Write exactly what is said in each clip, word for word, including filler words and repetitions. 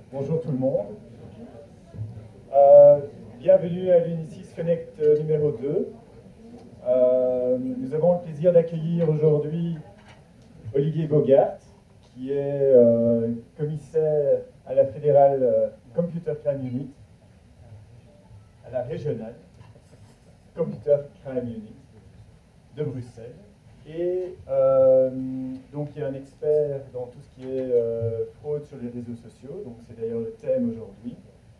Bonjour tout le monde. Euh, bienvenue à l'Unicis Connect numéro deux. Euh, nous avons le plaisir d'accueillir aujourd'hui Olivier Bogart, qui est euh, commissaire à la fédérale euh, Computer Crime Unit, à la régionale Computer Crime Unit de Bruxelles. Et euh, donc il est un expert dans tout ce qui est euh, fraude sur les réseaux sociaux, donc c'est d'ailleurs le thème aujourd'hui.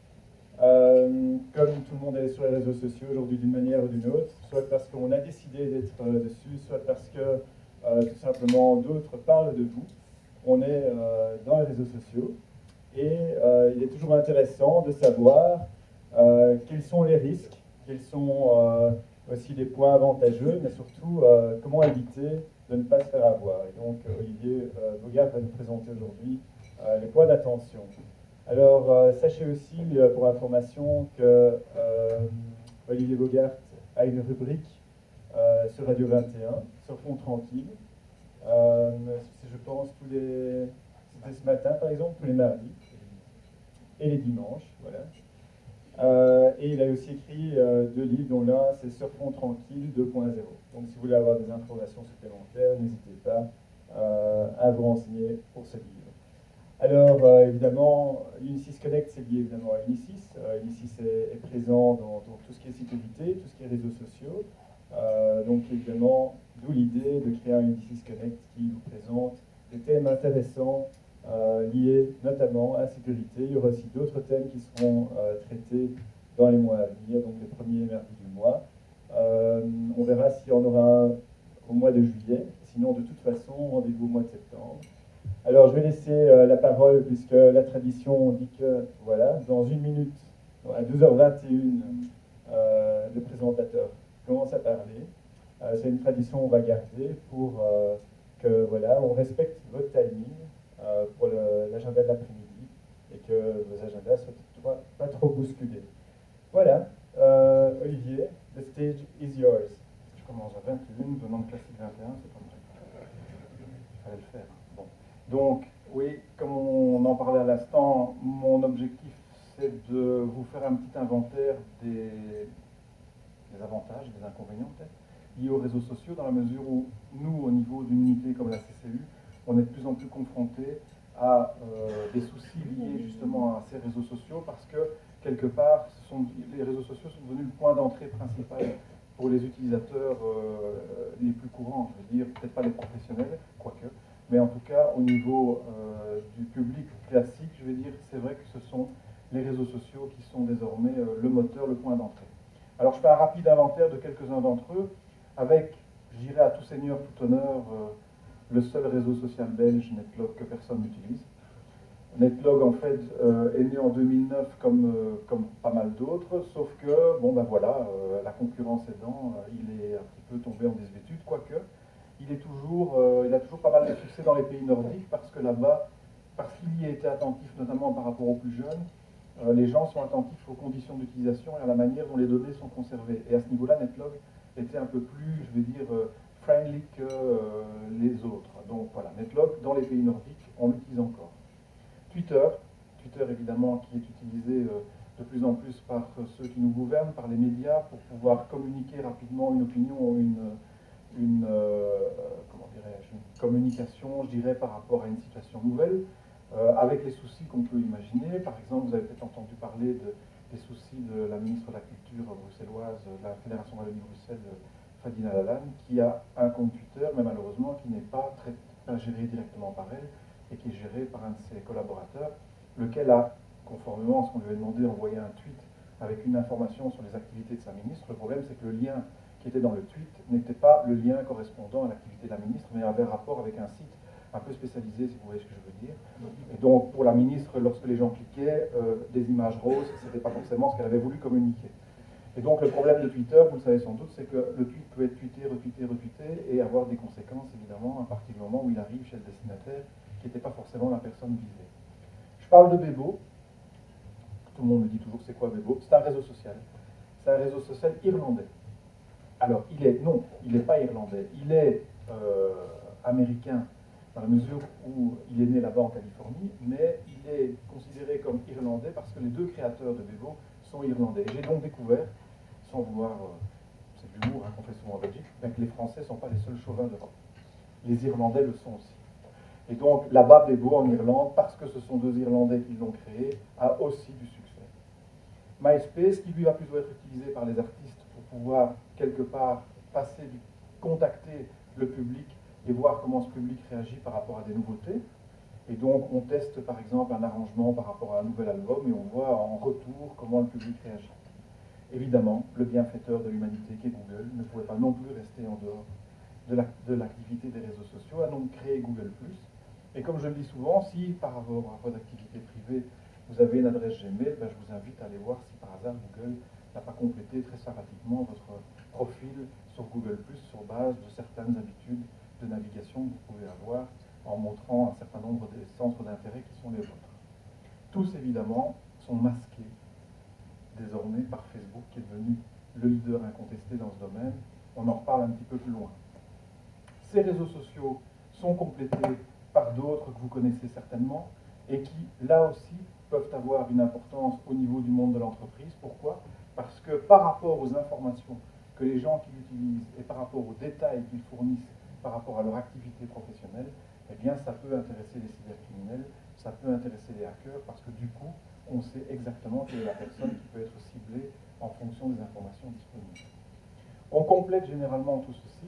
Euh, comme tout le monde est sur les réseaux sociaux aujourd'hui d'une manière ou d'une autre, soit parce qu'on a décidé d'être euh, dessus, soit parce que euh, tout simplement d'autres parlent de vous, on est euh, dans les réseaux sociaux. Et euh, il est toujours intéressant de savoir euh, quels sont les risques, quels sont euh, aussi les points avantageux, mais surtout euh, comment éviter de ne pas se faire avoir. Et donc Olivier euh, Bogart va nous présenter aujourd'hui euh, les points d'attention. Alors euh, sachez aussi euh, pour information que euh, Olivier Bogart a une rubrique euh, sur Radio vingt et un, sur Fond Tranquille. Euh, je pense tous les... C'était ce matin par exemple, tous les mardis et les dimanches, voilà. Euh, et il a aussi écrit euh, deux livres, dont l'un c'est Sur Fond Tranquille deux point zéro. Donc si vous voulez avoir des informations supplémentaires, n'hésitez pas euh, à vous renseigner pour ce livre. Alors euh, évidemment, Unicis Connect c'est lié évidemment à Unicis. Euh, Unicis est, est présent dans, dans tout ce qui est sécurité, tout ce qui est réseaux sociaux. Euh, donc évidemment, d'où l'idée de créer un Unicis Connect qui vous présente des thèmes intéressants Euh, liés notamment à la sécurité. Il y aura aussi d'autres thèmes qui seront euh, traités dans les mois à venir, donc les premiers mardis du mois. Euh, on verra s'il y en aura un au mois de juillet. Sinon, de toute façon, rendez-vous au mois de septembre. Alors, je vais laisser euh, la parole, puisque la tradition dit que, voilà, dans une minute, à douze heures vingt et une, euh, le présentateur commence à parler. Euh, C'est une tradition qu'on va garder pour euh, que, voilà, on respecte votre timing. Euh, pour l'agenda de l'après-midi et que vos agendas ne soient pas trop bousculés. Voilà, euh, Olivier, the stage is yours. Je commence à vingt et une, venant de classique vingt et un, c'est pas vrai. Il fallait le faire. Bon. Donc, oui, comme on en parlait à l'instant, mon objectif c'est de vous faire un petit inventaire des, des avantages, des inconvénients peut-être, liés aux réseaux sociaux, dans la mesure où nous, au niveau d'une unité comme la C C U, on est de plus en plus confronté à euh, des soucis liés justement à ces réseaux sociaux parce que, quelque part, ce sont, les réseaux sociaux sont devenus le point d'entrée principal pour les utilisateurs euh, les plus courants, je veux dire, peut-être pas les professionnels, quoique, mais en tout cas, au niveau euh, du public classique, je vais dire, c'est vrai que ce sont les réseaux sociaux qui sont désormais euh, le moteur, le point d'entrée. Alors, je fais un rapide inventaire de quelques-uns d'entre eux, avec, je dirais à tout seigneur, tout honneur, euh, le seul réseau social belge, Netlog, que personne n'utilise. Netlog, en fait, euh, est né en deux mille neuf comme, euh, comme pas mal d'autres, sauf que, bon ben voilà, euh, la concurrence aidant, euh, il est un petit peu tombé en désuétude, quoique, il, est toujours, euh, il a toujours pas mal de succès dans les pays nordiques, parce que là-bas, parce qu'il y a été attentif, notamment par rapport aux plus jeunes, euh, les gens sont attentifs aux conditions d'utilisation et à la manière dont les données sont conservées. Et à ce niveau-là, Netlog était un peu plus, je vais dire, euh, friendly que euh, les autres. Donc voilà, Netlog, dans les pays nordiques, on l'utilise encore. Twitter, Twitter évidemment qui est utilisé euh, de plus en plus par euh, ceux qui nous gouvernent, par les médias, pour pouvoir communiquer rapidement une opinion ou une, une, euh, comment dirais-je, une communication, je dirais, par rapport à une situation nouvelle, euh, avec les soucis qu'on peut imaginer. Par exemple, vous avez peut-être entendu parler de, des soucis de la ministre de la Culture bruxelloise, de la Fédération Wallonie-Bruxelles, Fadina Lalanne, qui a un compte Twitter, mais malheureusement qui n'est pas, très, pas géré directement par elle, et qui est géré par un de ses collaborateurs, lequel a, conformément à ce qu'on lui a demandé, envoyé un tweet avec une information sur les activités de sa ministre. Le problème, c'est que le lien qui était dans le tweet n'était pas le lien correspondant à l'activité de la ministre, mais avait rapport avec un site un peu spécialisé, si vous voyez ce que je veux dire. Et donc, pour la ministre, lorsque les gens cliquaient, euh, des images roses, ce n'était pas forcément ce qu'elle avait voulu communiquer. Et donc, le problème de Twitter, vous le savez sans doute, c'est que le tweet peut être tweeté, retweeté, retweeté, et avoir des conséquences, évidemment, à partir du moment où il arrive chez le destinataire, qui n'était pas forcément la personne visée. Je parle de Bebo. Tout le monde me dit toujours c'est quoi Bebo. C'est un réseau social. C'est un réseau social irlandais. Alors, il est, non, il n'est pas irlandais. Il est euh, américain, dans la mesure où il est né là-bas en Californie, mais il est considéré comme irlandais parce que les deux créateurs de Bebo sont irlandais. J'ai donc découvert, sans vouloir, euh, c'est de l'humour hein, qu'on fait souvent en Belgique, ben que les Français ne sont pas les seuls chauvins d'Europe. Les Irlandais le sont aussi. Et donc là-bas, Bebo en Irlande, parce que ce sont deux Irlandais qui l'ont créé, a aussi du succès. MySpace, qui lui va plutôt être utilisé par les artistes pour pouvoir quelque part passer, du, contacter le public et voir comment ce public réagit par rapport à des nouveautés. Et donc on teste par exemple un arrangement par rapport à un nouvel album et on voit en retour comment le public réagit. Évidemment, le bienfaiteur de l'humanité qu'est Google ne pouvait pas non plus rester en dehors de l'activité des réseaux sociaux, a donc créé Google plus. Et comme je le dis souvent, si par rapport à votre activité privée, vous avez une adresse Gmail, ben je vous invite à aller voir si par hasard Google n'a pas complété très sympathiquement votre profil sur Google plus sur base de certaines habitudes de navigation que vous pouvez avoir en montrant un certain nombre des centres d'intérêt qui sont les vôtres. Tous, évidemment, sont masqués désormais par Facebook, qui est devenu le leader incontesté dans ce domaine. On en reparle un petit peu plus loin. Ces réseaux sociaux sont complétés par d'autres que vous connaissez certainement et qui, là aussi, peuvent avoir une importance au niveau du monde de l'entreprise. Pourquoi? Parce que par rapport aux informations que les gens qui l'utilisent et par rapport aux détails qu'ils fournissent par rapport à leur activité professionnelle, eh bien, ça peut intéresser les cybercriminels, ça peut intéresser les hackers, parce que du coup, on sait exactement quelle est la personne qui peut être ciblée en fonction des informations disponibles. On complète généralement tout ceci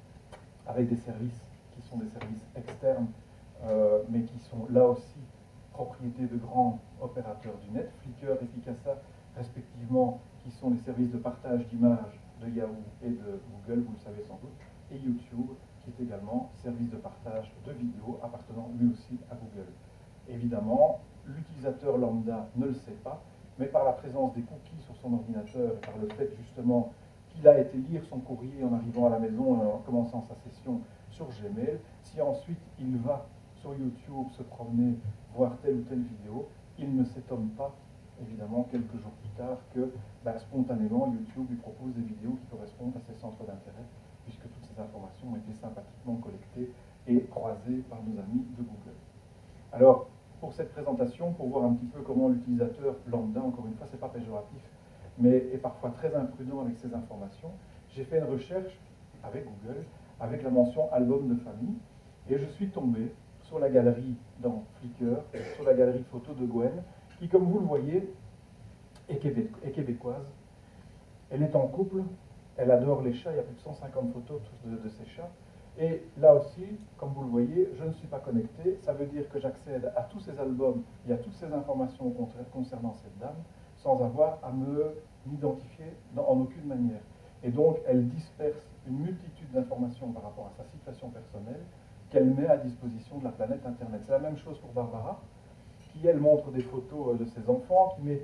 avec des services qui sont des services externes, euh, mais qui sont là aussi propriété de grands opérateurs du net, Flickr et Picasa, respectivement, qui sont les services de partage d'images de Yahoo et de Google, vous le savez sans doute, et YouTube, qui est également service de partage de vidéos appartenant lui aussi à Google. Évidemment, l'utilisateur lambda ne le sait pas, mais par la présence des cookies sur son ordinateur et par le fait justement qu'il a été lire son courrier en arrivant à la maison et en commençant sa session sur Gmail, si ensuite il va sur YouTube se promener, voir telle ou telle vidéo, il ne s'étonne pas, évidemment, quelques jours plus tard, que bah, spontanément YouTube lui propose des vidéos qui correspondent à ses centres d'intérêt, puisque toutes ces informations ont été sympathiquement collectées et croisées par nos amis de Google. Alors, pour cette présentation, pour voir un petit peu comment l'utilisateur lambda, encore une fois, c'est pas péjoratif, mais est parfois très imprudent avec ces informations, j'ai fait une recherche avec Google, avec la mention album de famille, et je suis tombé sur la galerie dans Flickr, sur la galerie photo de Gwen, qui, comme vous le voyez, est, québé est québécoise. Elle est en couple, elle adore les chats, il y a plus de cent cinquante photos de, de ces chats. Et là aussi, comme vous le voyez, je ne suis pas connecté, ça veut dire que j'accède à tous ces albums, il y a toutes ces informations concernant cette dame, sans avoir à me m'identifier en aucune manière. Et donc, elle disperse une multitude d'informations par rapport à sa situation personnelle qu'elle met à disposition de la planète Internet. C'est la même chose pour Barbara, qui, elle, montre des photos de ses enfants, qui met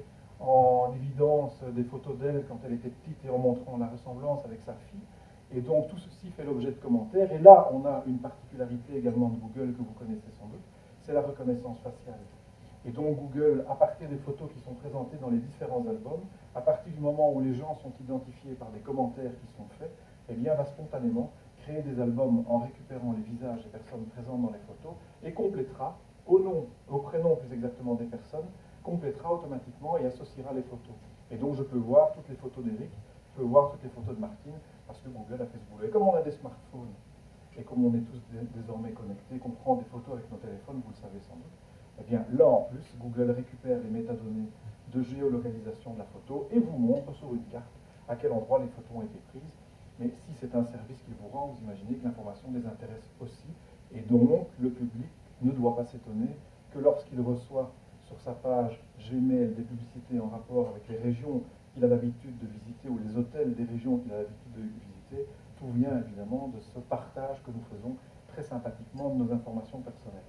en évidence des photos d'elle quand elle était petite et en montrant la ressemblance avec sa fille. Et donc, tout ceci fait l'objet de commentaires. Et là, on a une particularité également de Google que vous connaissez sans doute, c'est la reconnaissance faciale. Et donc, Google, à partir des photos qui sont présentées dans les différents albums, à partir du moment où les gens sont identifiés par des commentaires qui sont faits, eh bien, va spontanément créer des albums en récupérant les visages des personnes présentes dans les photos et complétera, au nom, au prénom plus exactement des personnes, complétera automatiquement et associera les photos. Et donc, je peux voir toutes les photos d'Eric, je peux voir toutes les photos de Martine, parce que Google a fait ce boulot. Et comme on a des smartphones, et comme on est tous désormais connectés, qu'on prend des photos avec nos téléphones, vous le savez sans doute, eh bien là en plus, Google récupère les métadonnées de géolocalisation de la photo et vous montre sur une carte à quel endroit les photos ont été prises. Mais si c'est un service qu'il vous rend, vous imaginez que l'information les intéresse aussi. Et donc, le public ne doit pas s'étonner que lorsqu'il reçoit sur sa page Gmail des publicités en rapport avec les régions qu'il a l'habitude de visiter ou les hôtels des régions qu'il a l'habitude de visiter, tout vient évidemment de ce partage que nous faisons très sympathiquement de nos informations personnelles.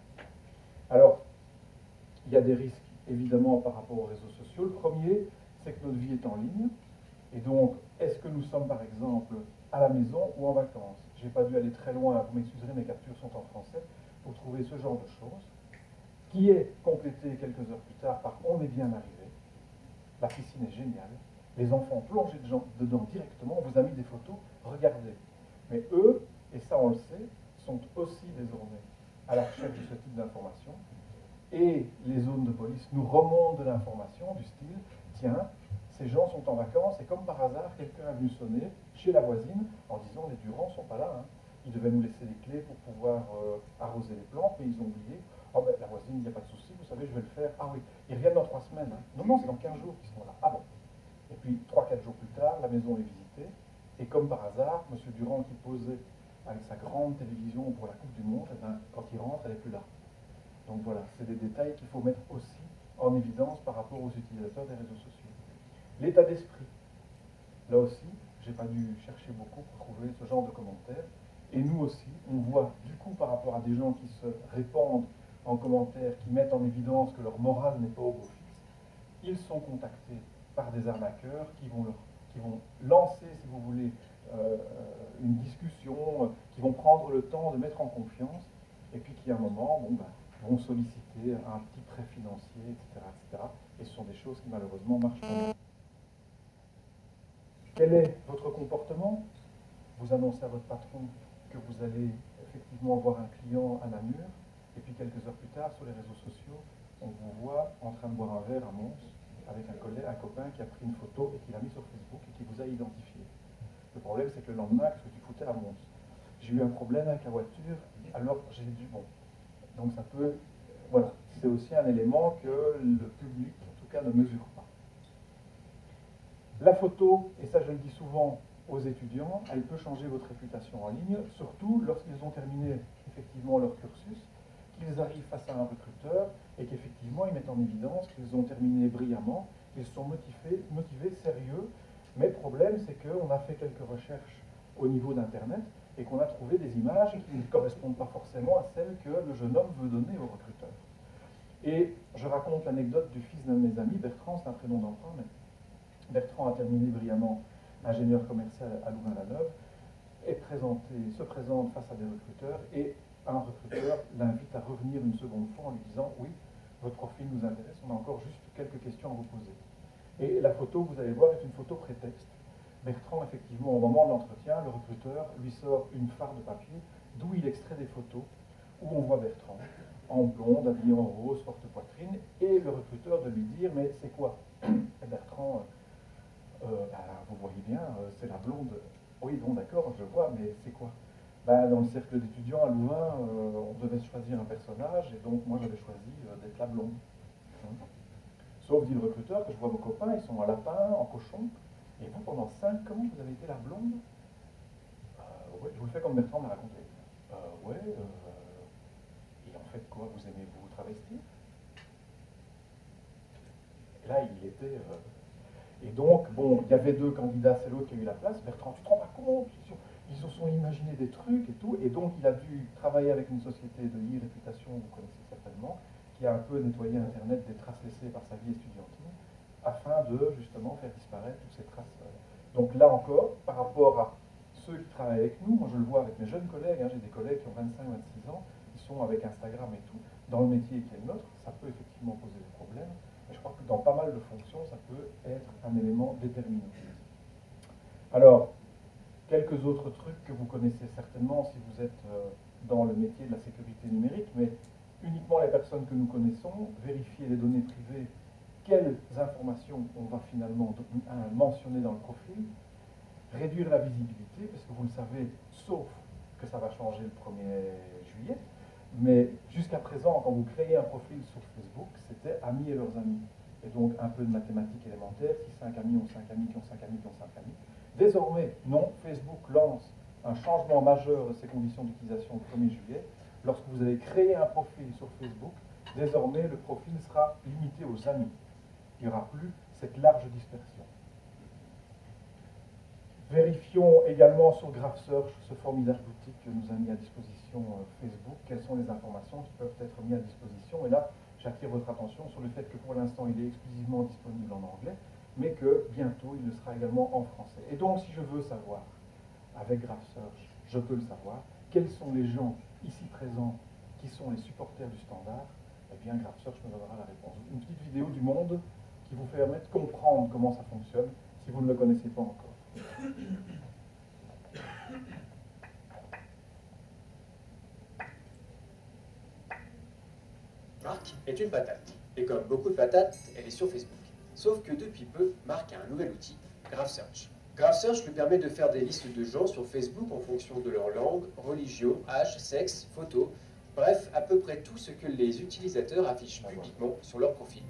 Alors, il y a des risques évidemment par rapport aux réseaux sociaux. Le premier, c'est que notre vie est en ligne. Et donc, est-ce que nous sommes par exemple à la maison ou en vacances? Je n'ai pas dû aller très loin, vous m'excuserez, mes captures sont en français, pour trouver ce genre de choses, qui est complété quelques heures plus tard par on est bien arrivé, la piscine est géniale, les enfants plongés dedans directement, on vous a mis des photos, regardez. Mais eux, et ça on le sait, sont aussi désormais à la recherche de ce type d'information. Et les zones de police nous remontent de l'information du style, tiens, ces gens sont en vacances et comme par hasard, quelqu'un a venu sonner chez la voisine en disant les Durand ne sont pas là. Hein. Ils devaient nous laisser les clés pour pouvoir euh, arroser les plantes, mais ils ont oublié. Oh ben, la voisine, il n'y a pas de souci, vous savez, je vais le faire. Ah oui, ils reviennent dans trois semaines. Hein. Non, non, c'est dans quinze jours qu'ils sont là. Ah bon. Et puis, trois quatre jours plus tard, la maison est visitée. Et comme par hasard, M. Durand qui posait avec sa grande télévision pour la Coupe du Monde, eh ben, quand il rentre, elle n'est plus là. Donc voilà, c'est des détails qu'il faut mettre aussi en évidence par rapport aux utilisateurs des réseaux sociaux. L'état d'esprit. Là aussi, je n'ai pas dû chercher beaucoup pour trouver ce genre de commentaires. Et nous aussi, on voit du coup par rapport à des gens qui se répandent en commentaire, qui mettent en évidence que leur morale n'est pas au beau fixe, ils sont contactés par des arnaqueurs qui vont, leur, qui vont lancer, si vous voulez, euh, une discussion, euh, qui vont prendre le temps de mettre en confiance, et puis qui à un moment bon, ben, vont solliciter un petit prêt financier, et cetera, et cetera. Et ce sont des choses qui malheureusement marchent pas. Quel est votre comportement? Vous annoncez à votre patron que vous allez effectivement voir un client à Namur, et puis quelques heures plus tard, sur les réseaux sociaux, on vous voit en train de boire un verre à Mons, avec un collègue, un copain qui a pris une photo et qui l'a mis sur Facebook et qui vous a identifié. Le problème, c'est que le lendemain, qu'est-ce que tu foutais à Mons? J'ai eu un problème avec la voiture, alors j'ai dû... Bon. Donc ça peut... Voilà, c'est aussi un élément que le public, en tout cas, ne mesure pas. La photo, et ça je le dis souvent aux étudiants, elle peut changer votre réputation en ligne, surtout lorsqu'ils ont terminé effectivement leur cursus, qu'ils arrivent face à un recruteur et qu'effectivement ils mettent en évidence qu'ils ont terminé brillamment, qu'ils sont motivés, motivés, sérieux. Mais le problème, c'est qu'on a fait quelques recherches au niveau d'Internet et qu'on a trouvé des images qui ne correspondent pas forcément à celles que le jeune homme veut donner au recruteur. Et je raconte l'anecdote du fils d'un de mes amis, Bertrand, c'est un prénom d'emprunt, mais Bertrand a terminé brillamment ingénieur commercial à Louvain-la-Neuve, est présenté, se présente face à des recruteurs et un recruteur l'invite à revenir une seconde fois en lui disant « Oui, votre profil nous intéresse, on a encore juste quelques questions à vous poser ». Et la photo, vous allez voir, est une photo prétexte. Bertrand, effectivement, au moment de l'entretien, le recruteur lui sort une farde de papier d'où il extrait des photos où on voit Bertrand en blonde, habillé en rose, forte poitrine, et le recruteur de lui dire « Mais c'est quoi ?» Et Bertrand... Euh, bah, vous voyez bien, euh, c'est la blonde. Oui, bon, d'accord, je vois, mais c'est quoi? Bah, dans le cercle d'étudiants à Louvain, euh, on devait choisir un personnage, et donc moi j'avais choisi euh, d'être la blonde. Hein. Sauf, dit le recruteur, que je vois vos copains, ils sont en lapin, en cochon, et vous, pendant cinq ans, vous avez été la blonde? euh, ouais, je vous le fais comme Bertrand m'a raconté. Euh, ouais, euh, et en fait, quoi, vous aimez vous travestir? Et là, il était... Euh, Et donc, bon, il y avait deux candidats, c'est l'autre qui a eu la place. Bertrand, tu te rends pas compte? Ils se sont imaginés des trucs et tout. Et donc, il a dû travailler avec une société de e-réputation, vous connaissez certainement, qui a un peu nettoyé Internet des traces laissées par sa vie estudiantine, afin de, justement, faire disparaître toutes ces traces. Donc là encore, par rapport à ceux qui travaillent avec nous, moi je le vois avec mes jeunes collègues, hein, j'ai des collègues qui ont vingt-cinq vingt-six ans, qui sont avec Instagram et tout, dans le métier qui est le nôtre, ça peut effectivement poser des problèmes. Je crois que dans pas mal de fonctions, ça peut être un élément déterminant. Alors, quelques autres trucs que vous connaissez certainement si vous êtes dans le métier de la sécurité numérique, mais uniquement les personnes que nous connaissons, vérifier les données privées, quelles informations on va finalement mentionner dans le profil, réduire la visibilité, parce que vous le savez, sauf que ça va changer le premier juillet, mais jusqu'à présent, quand vous créez un profil sur Facebook, c'était amis et leurs amis. Et donc un peu de mathématiques élémentaires, si cinq amis ont cinq amis, qui ont cinq amis, qui ont cinq amis. Désormais, non, Facebook lance un changement majeur de ses conditions d'utilisation le premier juillet. Lorsque vous avez créé un profil sur Facebook, désormais le profil sera limité aux amis. Il n'y aura plus cette large dispersion. Vérifions également sur GraphSearch, ce formidable outil que nous a mis à disposition Facebook, quelles sont les informations qui peuvent être mises à disposition. Et là, j'attire votre attention sur le fait que pour l'instant, il est exclusivement disponible en anglais, mais que bientôt, il le sera également en français. Et donc, si je veux savoir, avec GraphSearch, je peux le savoir, quels sont les gens ici présents qui sont les supporters du standard, eh bien, GraphSearch me donnera la réponse. Une petite vidéo du monde qui vous permet de comprendre comment ça fonctionne, si vous ne le connaissez pas encore. est une patate. Et comme beaucoup de patates, elle est sur Facebook. Sauf que depuis peu, Marc a un nouvel outil, GraphSearch. GraphSearch lui permet de faire des listes de gens sur Facebook en fonction de leur langue, religion, âge, sexe, photo, bref, à peu près tout ce que les utilisateurs affichent publiquement sur leur profil.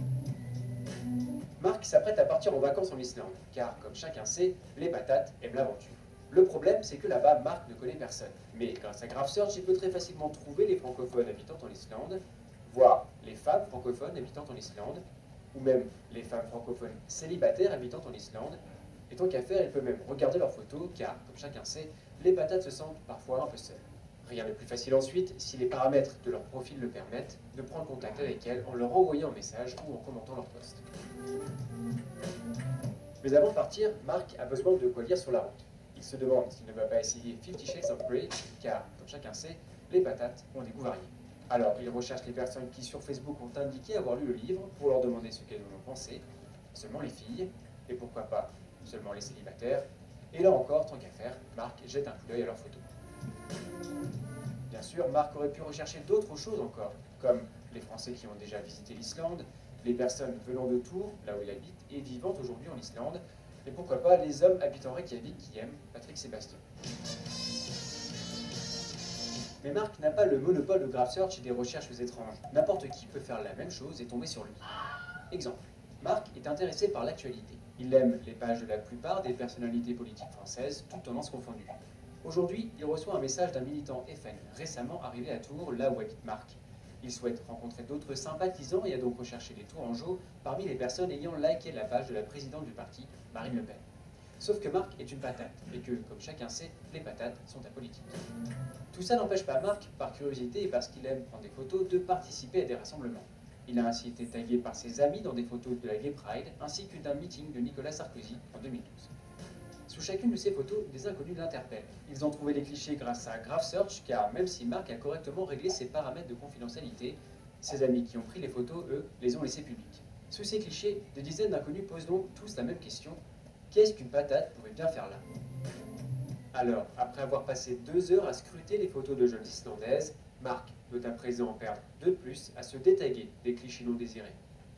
Marc s'apprête à partir en vacances en Islande, car comme chacun sait, les patates aiment l'aventure. Le problème, c'est que là-bas, Marc ne connaît personne. Mais grâce à GraphSearch, il peut très facilement trouver les francophones habitant en Islande, voire les femmes francophones habitant en Islande, ou même les femmes francophones célibataires habitant en Islande. Et tant qu'à faire, il peut même regarder leurs photos, car, comme chacun sait, les patates se sentent parfois un peu seules. Rien de plus facile ensuite, si les paramètres de leur profil le permettent, de prendre contact avec elles en leur envoyant un message ou en commentant leur post. Mais avant de partir, Marc a besoin de quoi lire sur la route. Il se demande s'il ne va pas essayer Fifty Shades of Grey, car, comme chacun sait, les patates ont des goûts variés. Alors, il recherche les personnes qui, sur Facebook, ont indiqué avoir lu le livre pour leur demander ce qu'elles en ont pensé. Seulement les filles, et pourquoi pas seulement les célibataires. Et là encore, tant qu'à faire, Marc jette un coup d'œil à leurs photos. Bien sûr, Marc aurait pu rechercher d'autres choses encore, comme les Français qui ont déjà visité l'Islande, les personnes venant de Tours, là où il habite, et vivant aujourd'hui en Islande, et pourquoi pas les hommes habitant Reykjavik qui aiment Patrick Sébastien. Mais Marc n'a pas le monopole de GraphSearch et des recherches étranges. N'importe qui peut faire la même chose et tomber sur lui. Exemple. Marc est intéressé par l'actualité. Il aime les pages de la plupart des personnalités politiques françaises, toutes tendances confondues. Aujourd'hui, il reçoit un message d'un militant F N, récemment arrivé à Tours, là où habite Marc. Il souhaite rencontrer d'autres sympathisants et a donc recherché les Tourangeaux parmi les personnes ayant liké la page de la présidente du parti, Marine Le Pen. Sauf que Marc est une patate, et que, comme chacun sait, les patates sont apolitiques. Tout ça n'empêche pas Marc, par curiosité et parce qu'il aime prendre des photos, de participer à des rassemblements. Il a ainsi été tagué par ses amis dans des photos de la Gay Pride, ainsi que d'un meeting de Nicolas Sarkozy en deux mille douze. Sous chacune de ces photos, des inconnus l'interpellent. Ils ont trouvé les clichés grâce à GraphSearch, car même si Marc a correctement réglé ses paramètres de confidentialité, ses amis qui ont pris les photos, eux, les ont laissés publics. Sous ces clichés, des dizaines d'inconnus posent donc tous la même question. Qu'est-ce qu'une patate pourrait bien faire là? Alors, après avoir passé deux heures à scruter les photos de jeunes islandaises, Marc doit à présent en perdre deux de plus à se détaguer des clichés non désirés.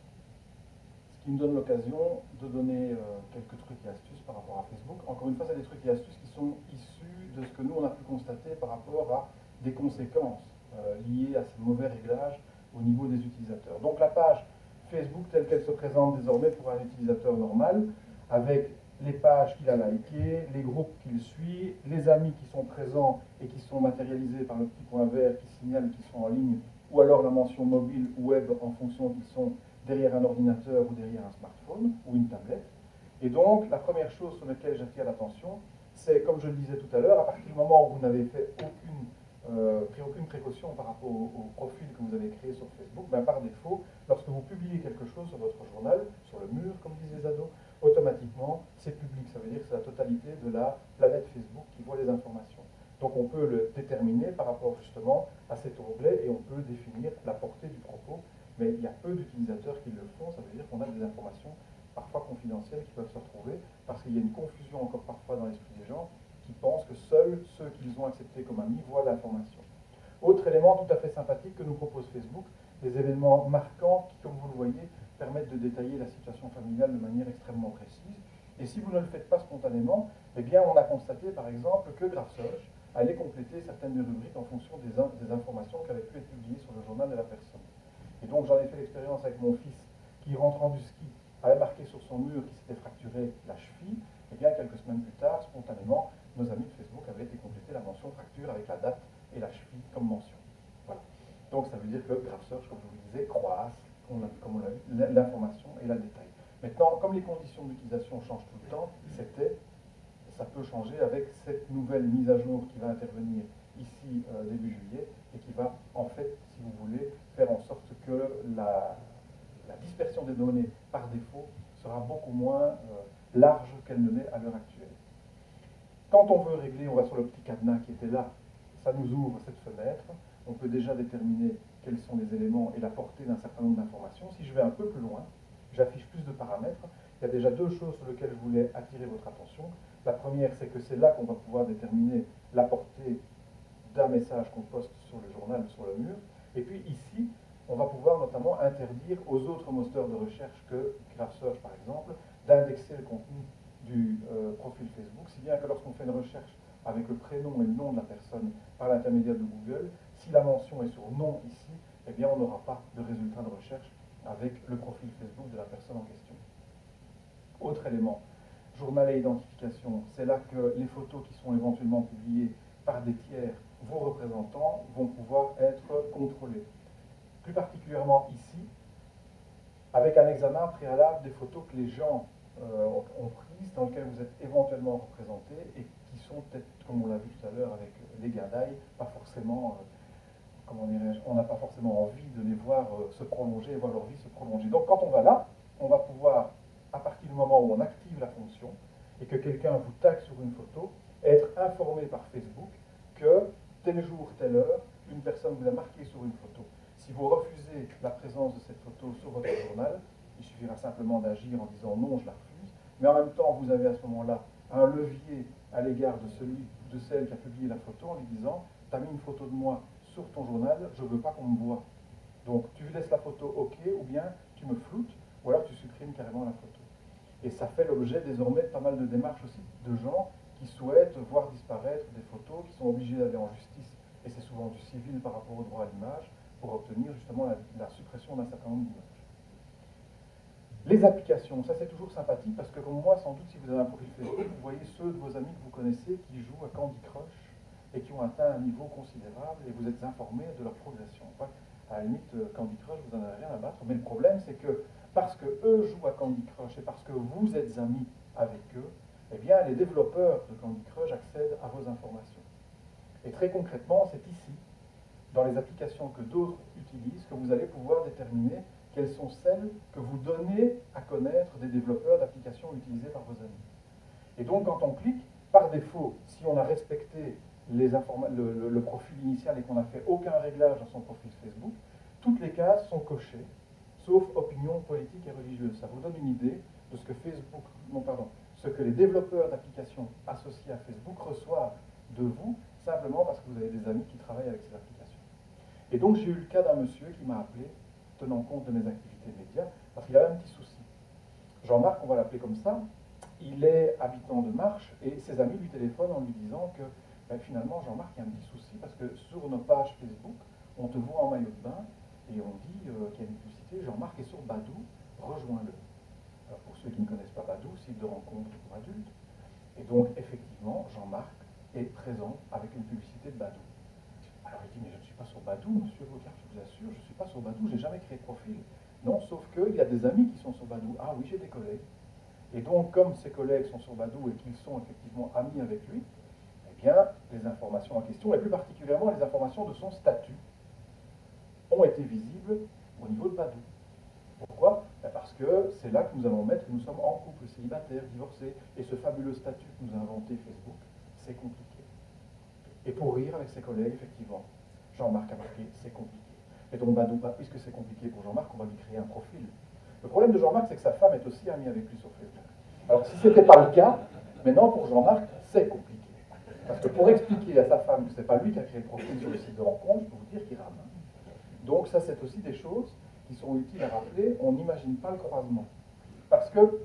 Ce qui me donne l'occasion de donner euh, quelques trucs et astuces par rapport à Facebook. Encore une fois, c'est des trucs et astuces qui sont issus de ce que nous, on a pu constater par rapport à des conséquences euh, liées à ces mauvais réglages au niveau des utilisateurs. Donc la page Facebook telle qu'elle se présente désormais pour un utilisateur normal, avec les pages qu'il a likées, les groupes qu'il suit, les amis qui sont présents et qui sont matérialisés par le petit point vert qui signale qu'ils sont en ligne, ou alors la mention mobile ou web en fonction qu'ils sont derrière un ordinateur ou derrière un smartphone ou une tablette. Et donc, la première chose sur laquelle j'attire l'attention, c'est, comme je le disais tout à l'heure, à partir du moment où vous n'avez fait aucune, euh, pris aucune précaution par rapport au, au profil que vous avez créé sur Facebook, ben par défaut, lorsque vous publiez quelque chose sur votre journal, sur le mur, comme disent les ados, automatiquement, c'est public. Ça veut dire que c'est la totalité de la planète Facebook qui voit les informations. Donc on peut le déterminer par rapport justement à cet onglet et on peut définir la portée du propos, mais il y a peu d'utilisateurs qui le font. Ça veut dire qu'on a des informations parfois confidentielles qui peuvent se retrouver parce qu'il y a une confusion encore parfois dans l'esprit des gens qui pensent que seuls ceux qu'ils ont acceptés comme amis voient l'information. Autre élément tout à fait sympathique que nous propose Facebook, des événements marquants qui, comme vous le voyez, permettent de détailler la situation familiale de manière extrêmement précise. Et si vous ne le faites pas spontanément, eh bien on a constaté par exemple que GraphSearch allait compléter certaines rubriques en fonction des, in des informations qui avaient pu être publiées sur le journal de la personne. Et donc j'en ai fait l'expérience avec mon fils qui, rentrant du ski, avait marqué sur son mur qu'il s'était fracturé la cheville. Et bien quelques semaines plus tard, spontanément, nos amis de Facebook avaient été compléter la mention fracture avec la date et la cheville comme mention. Voilà. Donc ça veut dire que GraphSearch, comme je vous le disais, croise, comme on l'a vu, l'information et la détaille. Maintenant, comme les conditions d'utilisation changent tout le temps, c'était, ça peut changer avec cette nouvelle mise à jour qui va intervenir ici euh, début juillet et qui va en fait, si vous voulez, faire en sorte que la, la dispersion des données par défaut sera beaucoup moins euh, large qu'elle ne l'est à l'heure actuelle. Quand on veut régler, on va sur le petit cadenas qui était là, ça nous ouvre cette fenêtre, on peut déjà déterminer quels sont les éléments et la portée d'un certain nombre d'informations. Si je vais un peu plus loin, j'affiche plus de paramètres. Il y a déjà deux choses sur lesquelles je voulais attirer votre attention. La première, c'est que c'est là qu'on va pouvoir déterminer la portée d'un message qu'on poste sur le journal, sur le mur. Et puis ici, on va pouvoir notamment interdire aux autres moteurs de recherche que GraphSearch par exemple, d'indexer le contenu du euh, profil Facebook, si bien que lorsqu'on fait une recherche avec le prénom et le nom de la personne par l'intermédiaire de Google, si la mention est sur nom ici, eh bien on n'aura pas de résultat de recherche avec le profil Facebook de la personne en question. Autre élément, journal et identification, c'est là que les photos qui sont éventuellement publiées par des tiers, vos représentants, vont pouvoir être contrôlées. Plus particulièrement ici, avec un examen préalable des photos que les gens euh, ont prises, dans lesquelles vous êtes éventuellement représenté, et qui sont peut-être, comme on l'a vu tout à l'heure avec les Gadailles, pas forcément, euh, comment dirais-je, on n'a pas forcément envie de les voir euh, se prolonger, voir leur vie se prolonger. Donc quand on va là, on va pouvoir, à partir du moment où on active la fonction, et que quelqu'un vous tag sur une photo, être informé par Facebook que tel jour, telle heure, une personne vous a marqué sur une photo. Si vous refusez la présence de cette photo sur votre journal, il suffira simplement d'agir en disant non, je la refuse, mais en même temps, vous avez à ce moment-là un levier à l'égard de celui, de celle qui a publié la photo en lui disant « tu as mis une photo de moi sur ton journal, je ne veux pas qu'on me voit. Donc tu laisses la photo OK, ou bien tu me floutes, ou alors tu supprimes carrément la photo. » Et ça fait l'objet désormais de pas mal de démarches aussi de gens qui souhaitent voir disparaître des photos, qui sont obligés d'aller en justice, et c'est souvent du civil par rapport au droit à l'image, pour obtenir justement la, la suppression d'un certain nombre d'images. Les applications, ça c'est toujours sympathique parce que comme moi, sans doute, si vous avez un profil Facebook, vous voyez ceux de vos amis que vous connaissez qui jouent à Candy Crush et qui ont atteint un niveau considérable et vous êtes informé de leur progression. À la limite, Candy Crush, vous n'en avez rien à battre, mais le problème c'est que parce que eux jouent à Candy Crush et parce que vous êtes amis avec eux, eh bien les développeurs de Candy Crush accèdent à vos informations. Et très concrètement, c'est ici, dans les applications que d'autres utilisent, que vous allez pouvoir déterminer quelles sont celles que vous donnez à connaître des développeurs d'applications utilisées par vos amis. Et donc, quand on clique, par défaut, si on a respecté les le, le, le profil initial et qu'on n'a fait aucun réglage dans son profil Facebook, toutes les cases sont cochées, sauf opinion politique et religieuse. Ça vous donne une idée de ce que Facebook, non pardon, ce que les développeurs d'applications associés à Facebook reçoivent de vous, simplement parce que vous avez des amis qui travaillent avec ces applications. Et donc j'ai eu le cas d'un monsieur qui m'a appelé, tenant compte de mes activités médias, parce qu'il avait un petit souci. Jean-Marc, on va l'appeler comme ça, il est habitant de Marche, et ses amis lui téléphonent en lui disant que ben, finalement Jean-Marc, il y a un petit souci, parce que sur nos pages Facebook, on te voit en maillot de bain, et on dit euh, qu'il y a une publicité, Jean-Marc est sur Badoo, rejoins-le. Alors pour ceux qui ne connaissent pas Badoo, site de rencontre pour adultes, et donc effectivement, Jean-Marc est présent avec une publicité de Badoo. Alors il dit, mais je ne suis pas sur Badoo, monsieur Bocard, je vous assure, je ne suis pas sur Badoo, je n'ai jamais créé de profil. Non, sauf qu'il y a des amis qui sont sur Badoo. Ah oui, j'ai des collègues. Et donc, comme ces collègues sont sur Badoo et qu'ils sont effectivement amis avec lui, eh bien, les informations en question, et plus particulièrement les informations de son statut, ont été visibles au niveau de Badoo. Pourquoi? Parce que c'est là que nous allons mettre que nous sommes en couple, célibataire, divorcé, et ce fabuleux statut que nous a inventé Facebook, c'est compliqué. Et pour rire avec ses collègues, effectivement, Jean-Marc a marqué, c'est compliqué. Et donc, Badoo, bah, puisque c'est compliqué pour Jean-Marc, on va lui créer un profil. Le problème de Jean-Marc, c'est que sa femme est aussi amie avec lui sur Facebook. Alors, si ce n'était pas le cas, maintenant, pour Jean-Marc, c'est compliqué. Parce que pour expliquer à sa femme que ce n'est pas lui qui a créé le profil sur le site de rencontre, je peux vous dire qu'il rame. Donc, ça, c'est aussi des choses qui sont utiles à rappeler. On n'imagine pas le croisement. Parce que,